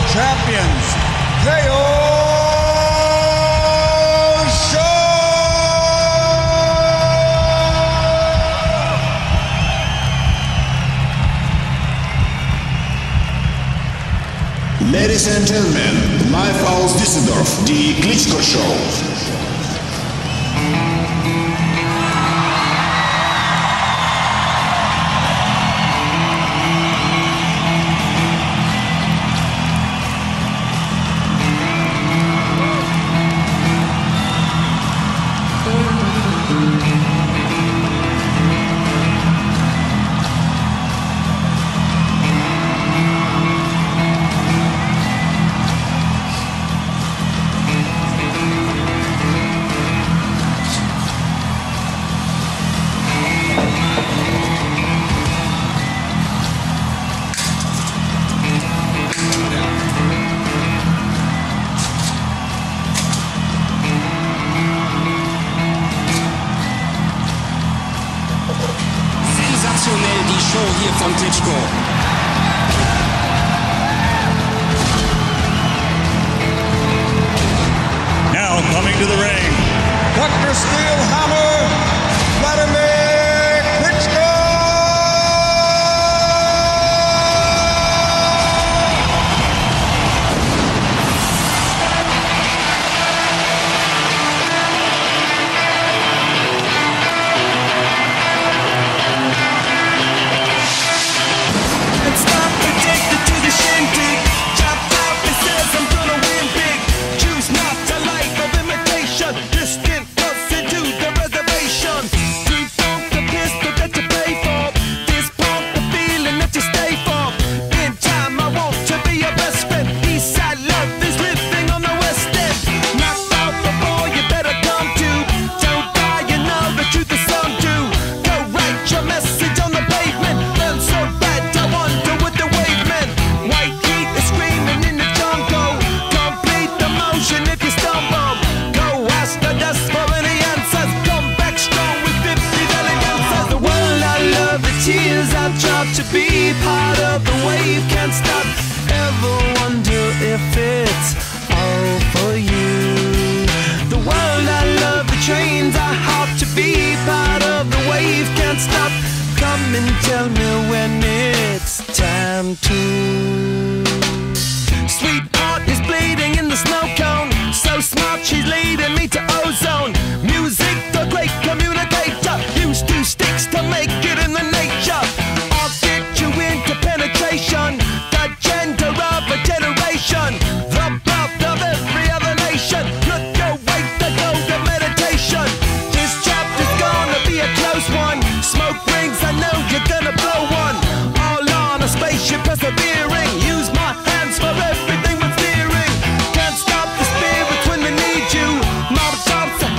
champions, KO Show! Ladies and gentlemen, live aus Düsseldorf, die Klitschko Show. Hier von Klitschko. Now coming to the ring, Dr. Steelhammer, Vladimir Klitschko! To be part of the wave, can't stop. Ever wonder if it's all for you? The world I love, the trains I hop. To be part of the wave, can't stop. Come and tell me when it's time to. Sweetheart is bleeding in the snow cone. So smart, she's leading me to ozone. Music, the great communicator. Used two sticks to make it in the nature. Into penetration, the gender of a generation, the birth of every other nation. Look your way to go to meditation. This chapter's gonna be a close one. Smoke rings, I know you're gonna blow one. All on a spaceship persevering. Use my hands for everything but steering. Can't stop the spirits when they need you. Mob tops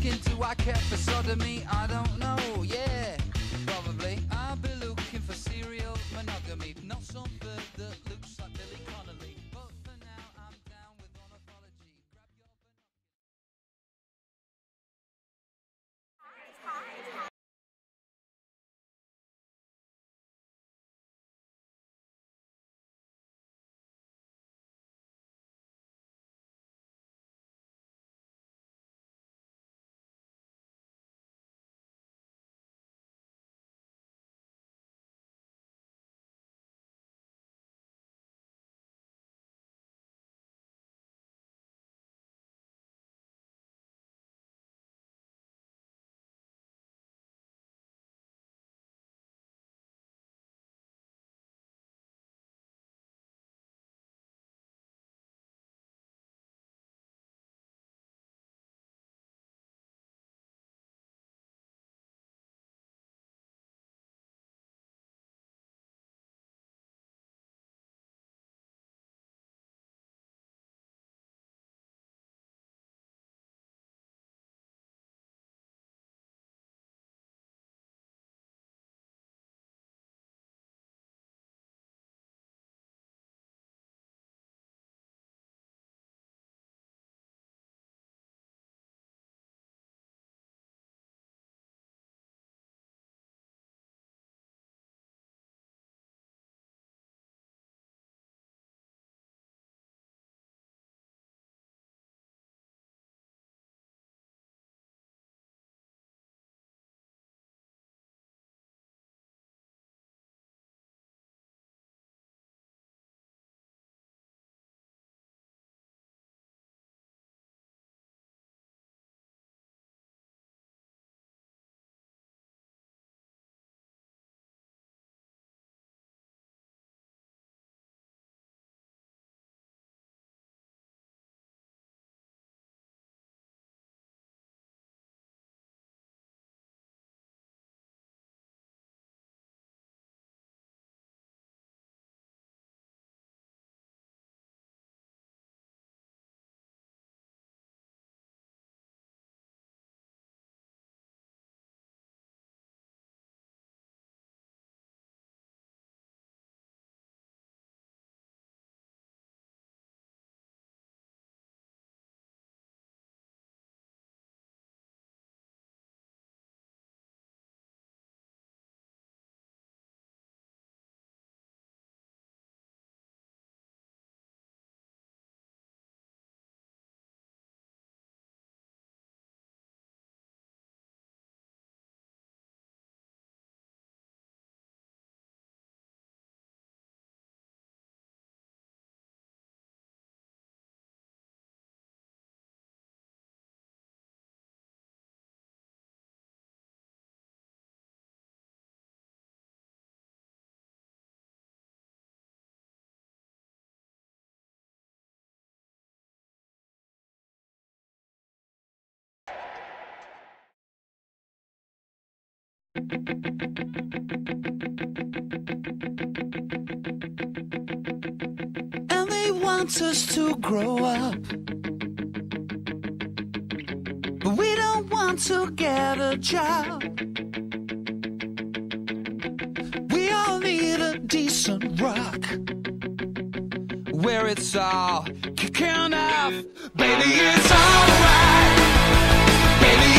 asking, do I care for sodomy? I don't know, yeah, probably. I'll be looking for serial monogamy, not some bird that looks like Billy Connolly. But for now, I'm down with ornithology. Grab your And they want us to grow up, but we don't want to get a job. We all need a decent rock where it's all kicking off. Baby, it's alright. Baby,